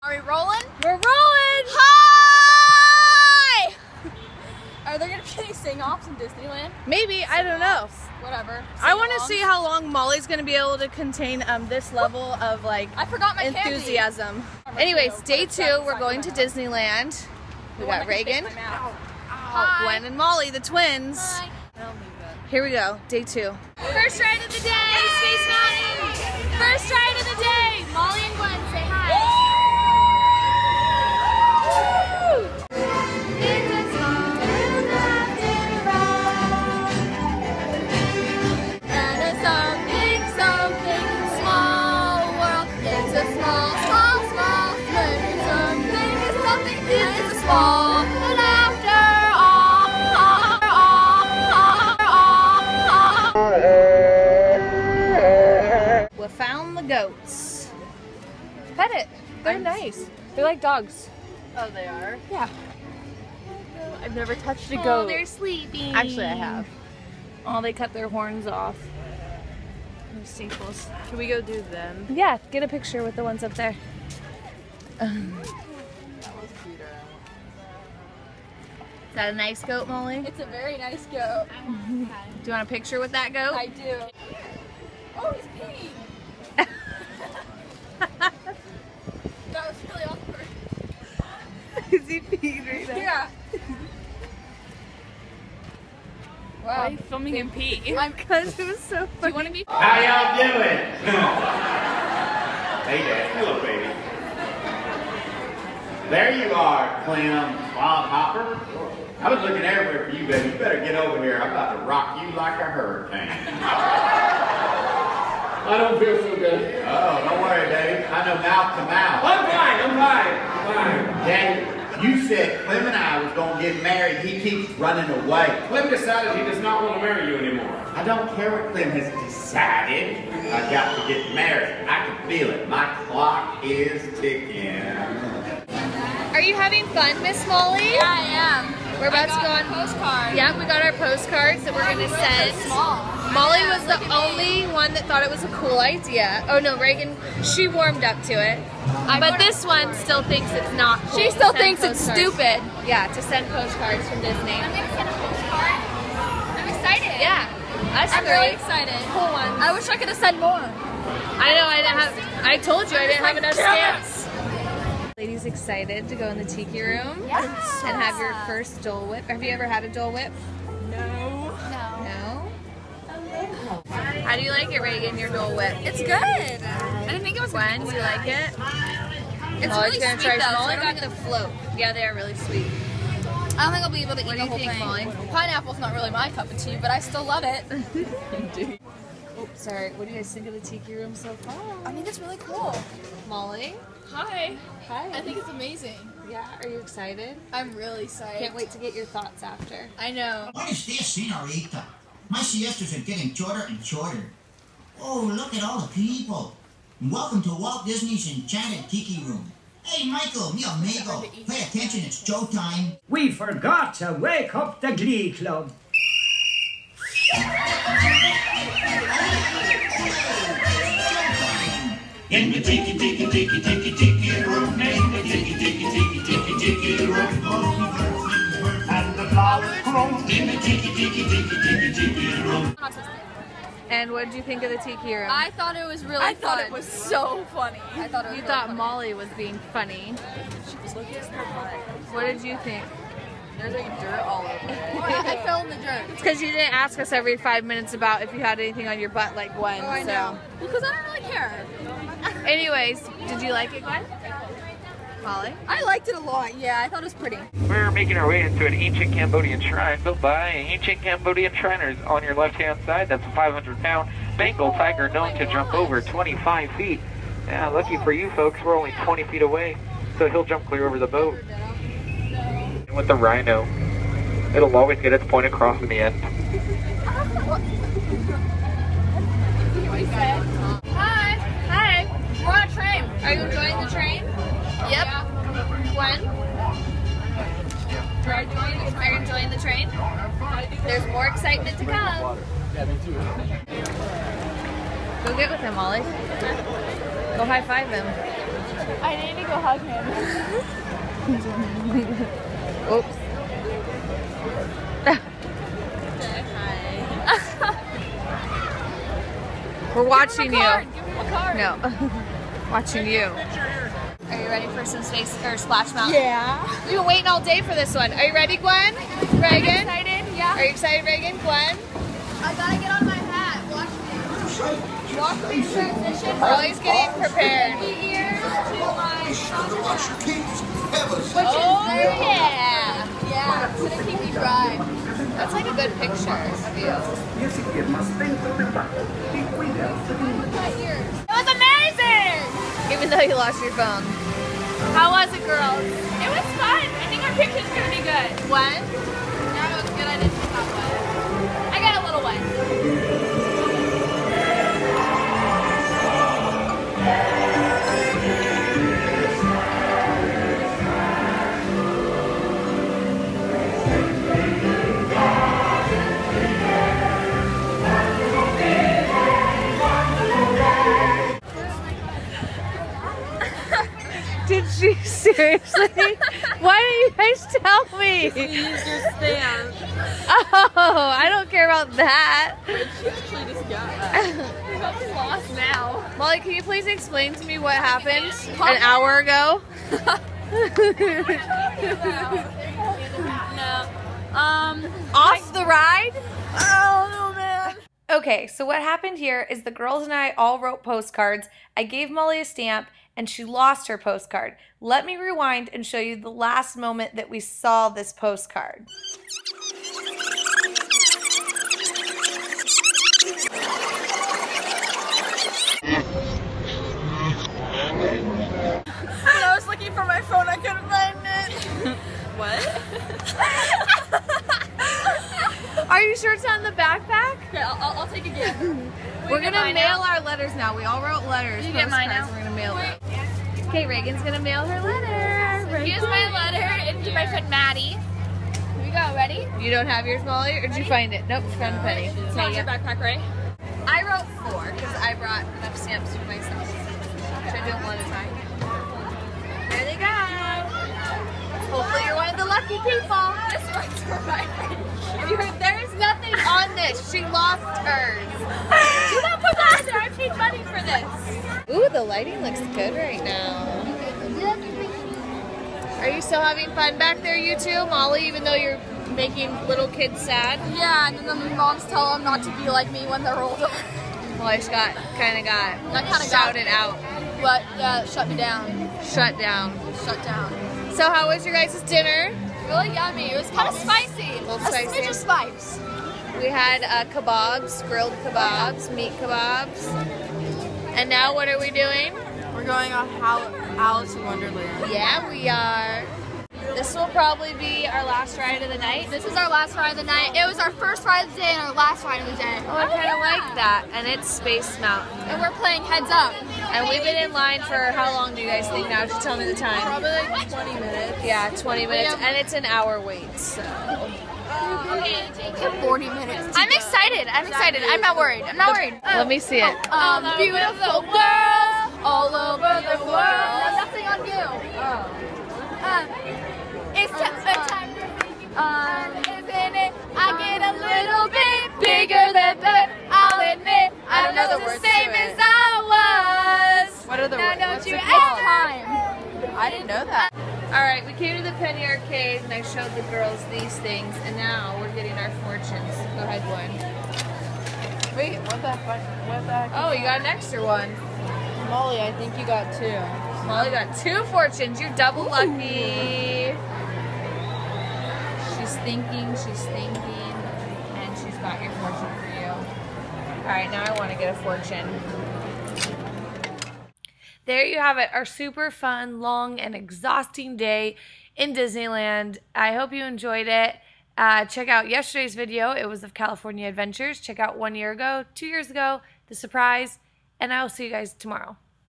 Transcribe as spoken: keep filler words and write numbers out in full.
Are we rolling? We're rolling! Hi! Are there gonna be any sing-offs in Disneyland? Maybe, I don't know. Whatever. I want to see how long Molly's gonna be able to contain um, this level of like I forgot my enthusiasm. Candy. Anyways, Two, day but two, it's we're going to Disneyland. We got Reagan, Hi. Gwen, and Molly, the twins. Hi. Here we go, day two. First ride of the day, Space Mountain. First ride of the day. Molly and Gwen, say hi. And it's something, something small world. It's a small, small, small thing. Something is something. It's a small. But after all, We found the goats. Pet it. They're I'm nice. They're like dogs. oh, they are. Yeah. I've never touched a Oh, goat. they're sleeping. Actually, I have. Oh, they cut their horns off. Those staples. Can we go do them? Yeah, get a picture with the ones up there. Is that a nice goat, Molly? It's a very nice goat. Do you want a picture with that goat? I do. Oh, he's peeing. That was really awkward. Is he peeing right now? Yeah. Why are Wow. you filming him pee? I'm Because it was so Do funny. you want to be? How y'all doing? Hey, Dad. Hello, baby. There you are, Clem Bob Hopper. I was looking everywhere for you, baby. You better get over here. I'm about to rock you like a hurricane. I don't feel so good. Oh, don't worry, Dave. I know mouth to mouth. I'm fine, I'm fine, I'm fine. Daddy, you said Clem and I was going to get married. He keeps running away. Clem decided he does not want to marry you anymore. I don't care what Clem has decided. I got to get married. I can feel it. My clock is ticking. Are you having fun, Miss Molly? Yeah, I am. We're about I to go got on. a postcard. Yeah, we got our postcards that we're gonna send. Small. Molly I know, was the look at me. only one that thought it was a cool idea. Oh no, Reagan, she warmed up to it. But this one still thinks it's not cool. She to still send thinks it's postcards. stupid. Yeah, to send postcards from Disney. I'm gonna send a postcard. I'm excited. Yeah, us I'm three. really excited. Cool ones. I wish I could have said more. I know, I didn't have, I told you I didn't have enough Damn it. stamps. Ladies excited to go in the tiki room Yes. and have your first Dole Whip. Have you ever had a Dole Whip? No. No? How do you like it, Reagan, your Dole Whip? It's good. I didn't think it was Gwen, good. do you like it? It's Molly's really gonna sweet try. though. Molly so I got don't the think float. Yeah, they are really sweet. I don't think I'll be able to eat What the do you whole think, thing. Molly? Pineapple's not really my cup of tea, but I still love it. Oh, sorry. What do you guys think of the tiki room so far? I think it's really cool. Molly? Hi. Hi. I think it's amazing. Yeah, are you excited? I'm really excited. Can't wait to get your thoughts after. I know. What is this, senorita? My siestas are getting shorter and shorter. Oh, look at all the people. Welcome to Walt Disney's Enchanted Tiki Room. Hey, Michael, mi amigo, pay attention, it's showtime. We forgot to wake up the Glee Club. In the tiki tiki tiki tiki tiki room, in the tiki tiki tiki tiki tiki room, and the flowers grow in the tiki tiki tiki tiki tiki room. And what did you think of the tiki room? I thought it was really I fun. thought it was so funny. I thought it was you really thought funny. Molly was being funny. What did you think? There's like dirt all over it. Oh, I, I fell in the dirt. It's because you didn't ask us every five minutes about if you had anything on your butt like Gwen. Oh, I so. know. Because I don't really care. Anyways, did you like it, Gwen? Molly? I liked it a lot. Yeah, I thought it was pretty. We're making our way into an ancient Cambodian shrine built by ancient Cambodian Shriners. On your left-hand side, that's a five hundred pound Bengal tiger known to jump over twenty-five feet. Yeah, lucky for you folks, we're only twenty feet away, so he'll jump clear over the boat. And with the rhino, it'll always get its point across in the end. Hi. Hi. We're on a train. Are you enjoying the train? Yep. Gwen? Are you enjoying the, are you enjoying the train? There's more excitement to come. Go get with him, Molly. Go high five him. I need to go hug him. Oops. We're watching you. Give him a card. No. Watching you. Are you ready for some space or Splash Mountain? Yeah. We've been waiting all day for this one. Are you ready, Gwen? Reagan? Excited? Yeah. Are you excited, Reagan? Gwen? I gotta get on my hat. Watch me. Watch me transition. Molly's getting prepared. My ears to my Oh, yeah. Yeah, it's gonna keep me dry. That's like a good picture of you. My ears. It was amazing! Even though you lost your phone. How was it, girls? It was fun. I think our picture's gonna be good. Gwen? Yeah, it was good. I didn't get that wet. I got a little wet. Did she seriously? Why didn't you guys tell me? You used your stamp. Oh, I don't care about that. She actually just got that. We're probably lost now. Molly, can you please explain to me what happened an hour ago? No. Um, Off the ride? Oh, no, man. Okay, so what happened here is the girls and I all wrote postcards. I gave Molly a stamp, and she lost her postcard. Let me rewind and show you the last moment that we saw this postcard. when I was looking for my phone, I couldn't find it. What? Are you sure it's on the backpack? Okay, I'll, I'll, I'll take it again. We're gonna mail our letters now. We all wrote letters. You get mine now? We're gonna mail them. Okay, Reagan's gonna mail her letter. Here's my letter, and to my friend Maddie. Here we go. Ready? You don't have yours, Molly, or did you find it? Nope, she found a penny. It's on your backpack, right? I wrote four because I brought enough stamps for myself. Should I do them one at a time? There they go. Hopefully you're one of the lucky people. This one's for my friend. You're, there's nothing on this. She lost hers. Do not put that in there. I paid money for this. Ooh, the lighting looks good right now. Are you still having fun back there, you two? Molly, even though you're making little kids sad? Yeah, and then the moms tell them not to be like me when they're older. Molly's got, kind of got That kinda shouted got, out. But yeah, shut me down. Shut down. Shut down. So how was your guys' dinner? Really yummy. It was kind of spicy. A little A spicy. smidge of spice. We had uh, kebabs, grilled kebabs, meat kebabs. And now what are we doing? We're going on Hal- Alice in Wonderland. Yeah, we are. This will probably be our last ride of the night. This is our last ride of the night. It was our first ride of the day and our last ride of the day. Oh, I kind of yeah. like that. And it's Space Mountain. And we're playing Heads Up. And we've been in line for how long do you guys think now? Just tell me the time. Probably like twenty minutes. Yeah, twenty minutes. And it's an hour wait, so. forty minutes. I'm excited. I'm excited. I'm not worried. I'm not worried. Let me see it. Um, beautiful girls all over the world. Nothing on you. Um, it's time. Um, isn't it? I get a little bit bigger than that. I'll admit. I don't know the I'm words the same to it. as I was. What are the Now words? don't What's you it ask called? time. I didn't know that. All right, we came to the Penny Arcade and I showed the girls these things, and now we're getting our fortunes. Go ahead, Gwen. Wait, what the fuck? What the heck? Oh, you got an extra one. Molly, I think you got two. Molly got two fortunes. You're double lucky. She's thinking, she's thinking, and she's got your fortune for you. All right, now I want to get a fortune. There you have it, our super fun, long, and exhausting day in Disneyland. I hope you enjoyed it. Uh, check out yesterday's video. It was of California Adventures. Check out one year ago, two years ago, the surprise, and I will see you guys tomorrow.